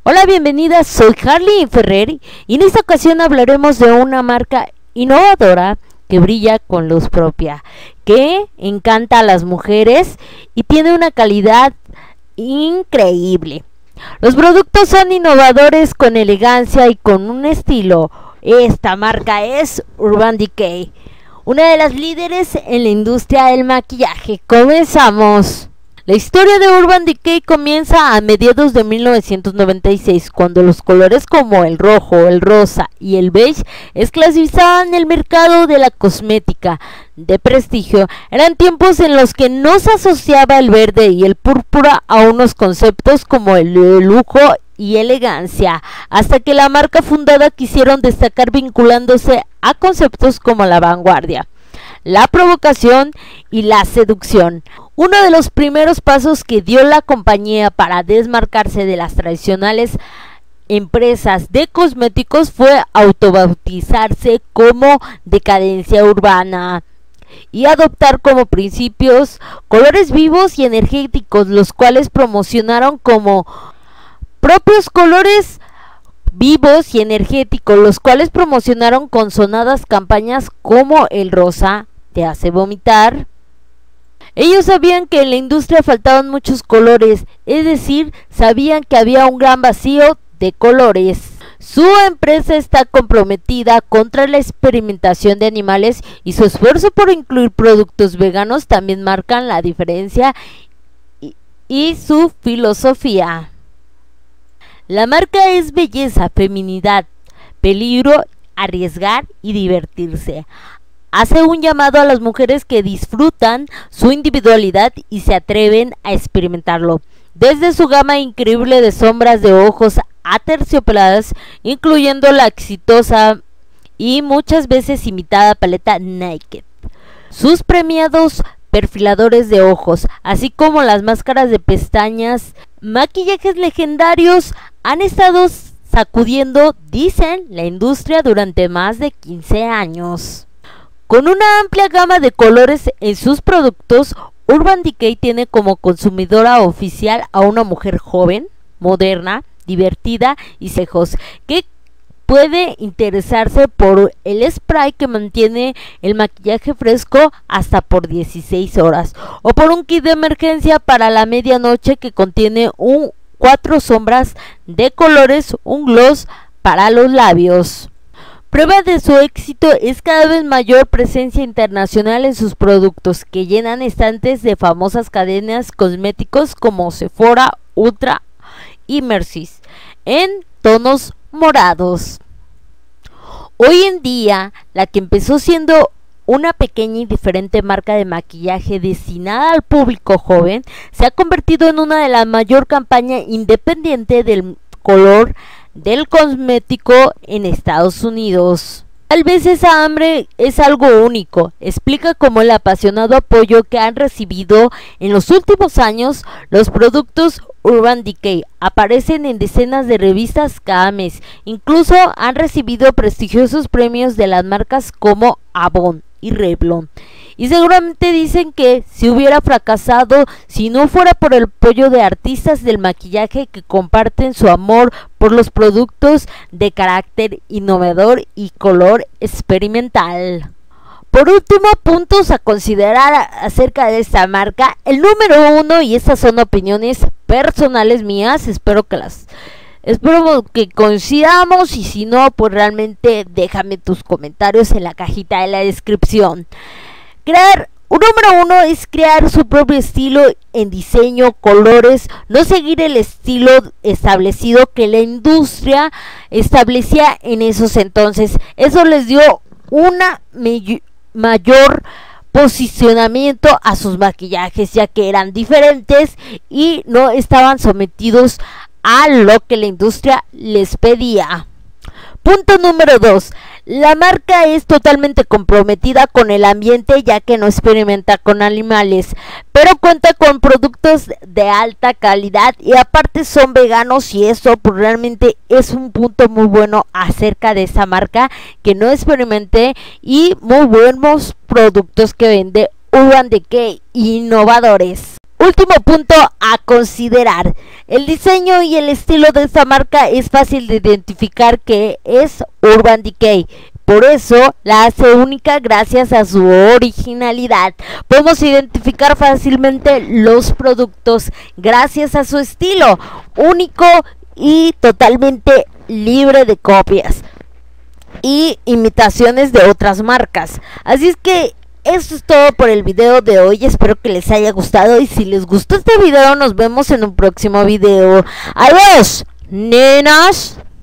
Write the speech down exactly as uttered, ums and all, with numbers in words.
Hola, bienvenidas, soy Harley Ferrer y en esta ocasión hablaremos de una marca innovadora que brilla con luz propia, que encanta a las mujeres y tiene una calidad increíble. Los productos son innovadores con elegancia y con un estilo. Esta marca es Urban Decay, una de las líderes en la industria del maquillaje. ¡Comenzamos! La historia de Urban Decay comienza a mediados de mil novecientos noventa y seis, cuando los colores como el rojo, el rosa y el beige esclavizaban el mercado de la cosmética de prestigio. Eran tiempos en los que no se asociaba el verde y el púrpura a unos conceptos como el lujo y elegancia, hasta que la marca fundada quisieron destacar vinculándose a conceptos como la vanguardia, la provocación y la seducción. Uno de los primeros pasos que dio la compañía para desmarcarse de las tradicionales empresas de cosméticos fue autobautizarse como Decadencia Urbana y adoptar como principios colores vivos y energéticos, los cuales promocionaron como propios colores vivos y energéticos, los cuales promocionaron con sonadas campañas como el rosa te hace vomitar. Ellos sabían que en la industria faltaban muchos colores, es decir, sabían que había un gran vacío de colores. Su empresa está comprometida contra la experimentación de animales y su esfuerzo por incluir productos veganos también marcan la diferencia y, y su filosofía. La marca es belleza, feminidad, peligro, arriesgar y divertirse. Hace un llamado a las mujeres que disfrutan su individualidad y se atreven a experimentarlo. Desde su gama increíble de sombras de ojos aterciopeladas, incluyendo la exitosa y muchas veces imitada paleta Naked, sus premiados perfiladores de ojos, así como las máscaras de pestañas, maquillajes legendarios, han estado sacudiendo, dicen, la industria durante más de quince años. Con una amplia gama de colores en sus productos, Urban Decay tiene como consumidora oficial a una mujer joven, moderna, divertida y cejos, que puede interesarse por el spray que mantiene el maquillaje fresco hasta por dieciséis horas, o por un kit de emergencia para la medianoche que contiene un cuatro sombras de colores, un gloss para los labios. Prueba de su éxito es cada vez mayor presencia internacional en sus productos, que llenan estantes de famosas cadenas cosméticos como Sephora, Ulta y Macy's, en tonos morados. Hoy en día, la que empezó siendo una pequeña y diferente marca de maquillaje destinada al público joven, se ha convertido en una de las mayor campañas independiente del color del cosmético en Estados Unidos. Tal vez esa hambre es algo único, explica como el apasionado apoyo que han recibido en los últimos años. Los productos Urban Decay aparecen en decenas de revistas cada mes, incluso han recibido prestigiosos premios de las marcas como Avon y Revlon, y seguramente dicen que si hubiera fracasado si no fuera por el apoyo de artistas del maquillaje que comparten su amor por los productos de carácter innovador y color experimental. Por último, puntos a considerar acerca de esta marca. El número uno, y estas son opiniones personales mías, espero que las Espero que coincidamos, y si no, pues realmente déjame tus comentarios en la cajita de la descripción. Crear, un número uno es crear su propio estilo en diseño, colores, no seguir el estilo establecido que la industria establecía en esos entonces. Eso les dio una mayor posicionamiento a sus maquillajes, ya que eran diferentes y no estaban sometidos a lo que la industria les pedía. Punto número dos. La marca es totalmente comprometida con el ambiente, ya que no experimenta con animales, pero cuenta con productos de alta calidad y aparte son veganos, y eso pues realmente es un punto muy bueno acerca de esa marca, que no experimente, y muy buenos productos que vende Urban Decay, innovadores. Último punto a considerar. El diseño y el estilo de esta marca es fácil de identificar que es Urban Decay. Por eso la hace única gracias a su originalidad. Podemos identificar fácilmente los productos gracias a su estilo único y totalmente libre de copias y imitaciones de otras marcas. Así es que eso es todo por el video de hoy. Espero que les haya gustado y si les gustó este video nos vemos en un próximo video. Adiós, nenas.